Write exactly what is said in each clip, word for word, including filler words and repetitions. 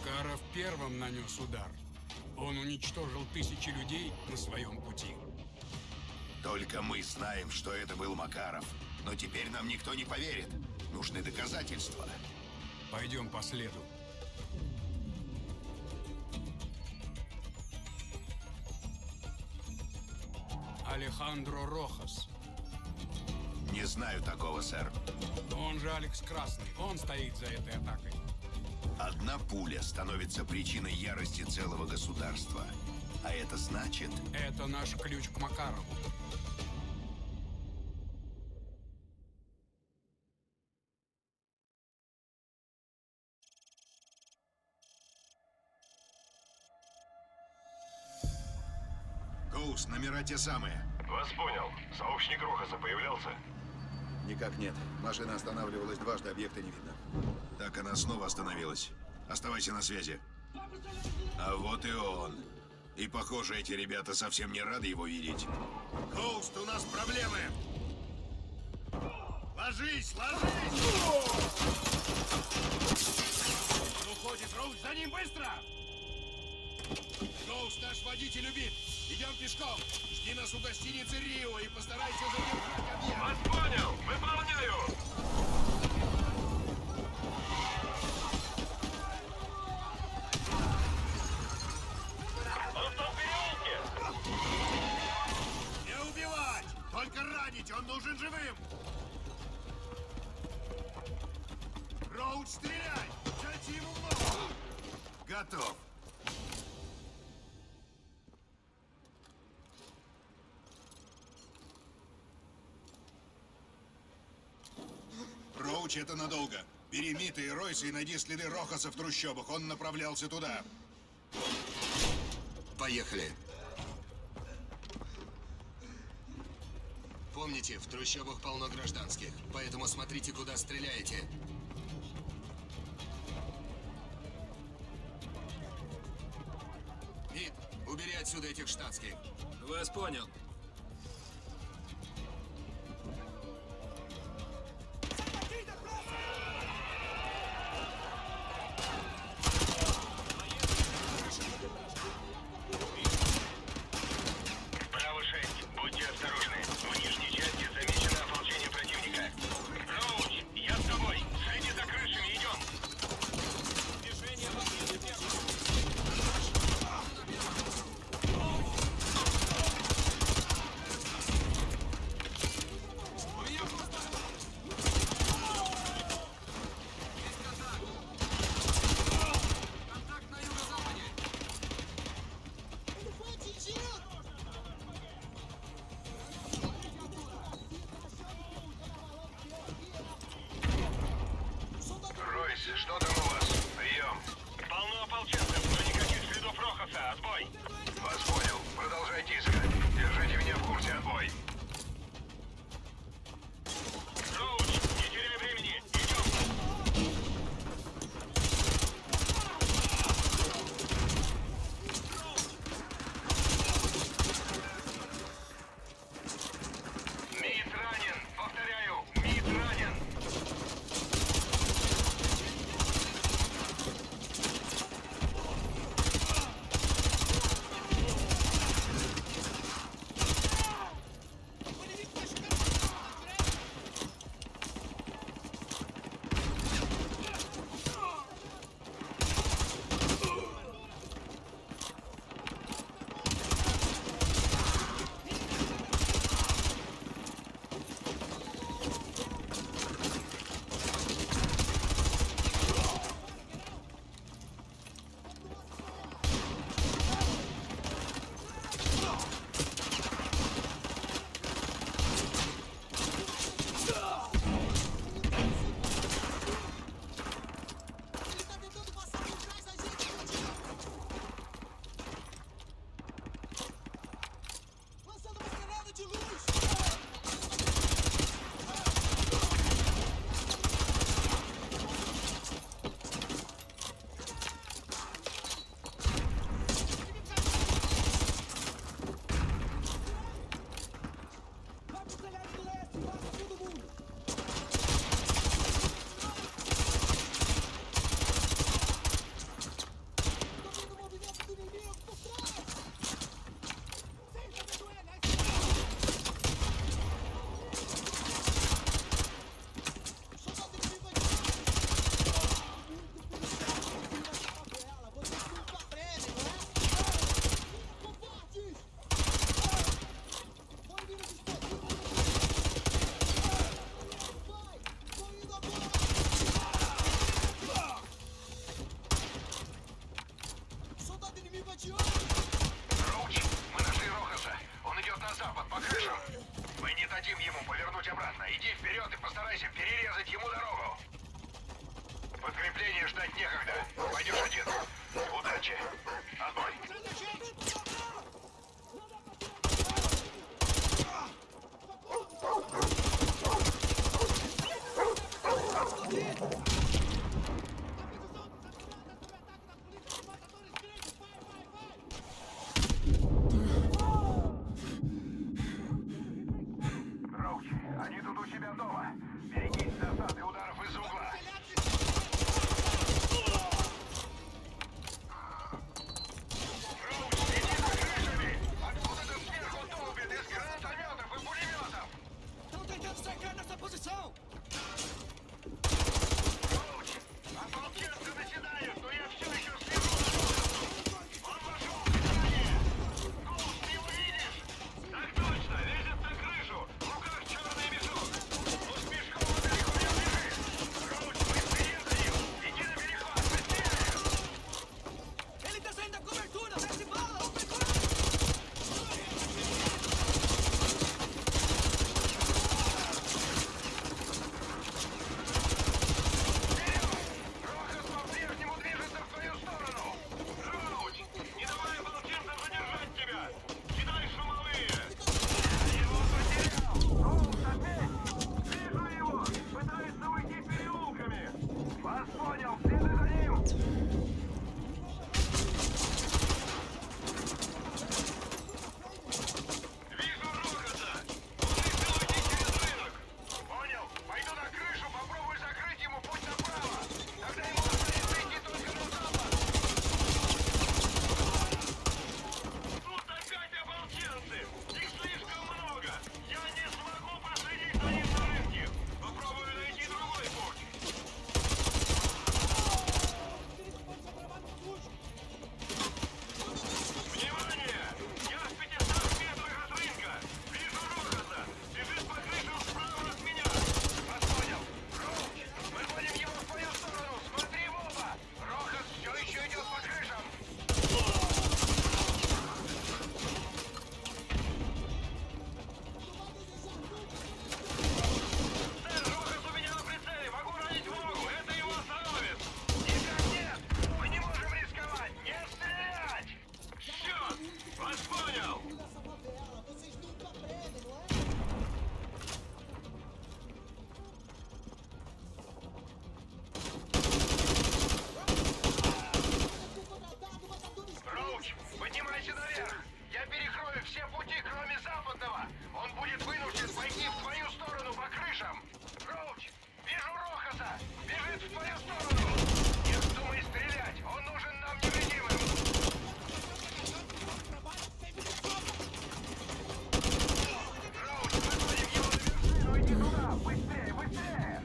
Макаров первым нанес удар. Он уничтожил тысячи людей на своем пути. Только мы знаем, что это был Макаров. Но теперь нам никто не поверит. Нужны доказательства. Пойдем по следу. Алехандро Рохас. Не знаю такого, сэр. Он же Алекс Красный. Он стоит за этой атакой. Одна пуля становится причиной ярости целого государства. А это значит... Это наш ключ к Макарову. Гоуст, номера те самые. Вас понял. Сообщник Рохаса появлялся? Никак нет. Машина останавливалась дважды, объекта не видно. Так она снова остановилась. Оставайся на связи. А вот и он. И похоже, эти ребята совсем не рады его видеть. Гоуст, у нас проблемы! Ложись, ложись! Он уходит, Роуз, за ним быстро! Гоуст, наш водитель убит. Идем пешком. Жди нас у гостиницы Рио и постарайся задержать объект. Вас понял! Выполняю! Он в том переулке! Не убивать! Только ранить! Он нужен живым! Роуч, стреляй! Дайте ему в ногу! Готов! Роуч, это надолго. Бери Мита и Ройса и найди следы Рохаса в трущобах. Он направлялся туда. Поехали. Помните, в трущобах полно гражданских, поэтому смотрите, куда стреляете. Мит, убери отсюда этих штатских. Вас понял. Браво шесть, будьте осторожны. В нижней части замечено ополчение противника. Роуч, я с тобой. Следи за крышами, идем. Движение в ответе первого. дадим ему повернуть обратно. Иди вперед и постарайся перерезать ему дорогу. Подкрепление ждать некогда. Пойдешь один. Удачи. Отбой. Роуч, они тут у себя дома. Берегись засад и ударов из угла. Роуч, иди за крышами! Откуда-то сверху долбит из гранатометов и пулеметов! Estão tentando cercar nossa posição! Роуч, ополченцы наседают, но я все еще слежу за Роучем. Он вошел в здание! Коус, ты его видишь? Так точно, лезет на крышу! В руках черный мешок! Он пешком далеко не убежит! Роуч, быстрее за ним! Иди на перехват, быстрее! Ele tá saindo da cobertura! Desce bala! Ô, pegou! Рохас по-прежнему движется в твою сторону! Роуч, не давай ополченцам задержать тебя! Кидай шумовые! Я его потерял! Коус, опять! Вижу его! Пытается уйти переулками! Вас понял! Следуй за ним! Вижу Рохаса! Он решил уйти через рынок! Понял! Пойду на крышу, попробую закрыть ему путь направо! Тогда ему останется идти только на запад! Тут опять ополченцы! Их слишком много! Я не смогу проследить за ним на рынке! Попробую найти другой путь! Внимание! Я в пятистах метрах от рынка! Вижу Рохаса! Бежит по крышам справа от меня! Вас понял! Роуч! Мы гоним его в твою сторону! Смотри в оба! Рохас все еще идет по крышам! Сэр, Рохас у меня на прицеле! Могу ранить в ногу! Это его остановит! Никак нет! Мы не можем рисковать! Не стрелять! Черт! Вас понял! Vocês nunca aprendem, não é? Роуч, поднимайся наверх! Я перекрою все пути, кроме западного! Он будет вынужден пойти в твою сторону по крышам! Роуч, вижу Рохаса! Бежит в твою сторону! Не вздумай стрелять! Он нужен нам невредимым! Роуч, выводим его на вершину! Иди туда! Быстрее, быстрее!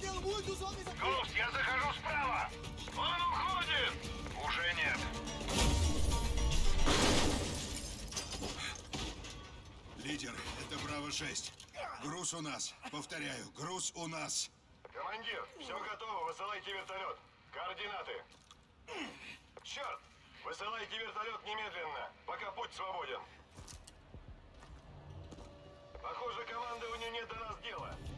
Хотел muito zone за... Гоуст, я захожу справа! Он уходит! Уже нет. Лидер, это Браво шесть. Груз у нас. Повторяю, груз у нас. Командир, все готово, высылайте вертолет. Координаты. Черт! Высылайте вертолет немедленно, пока путь свободен. Похоже, командованию нет до нас дела.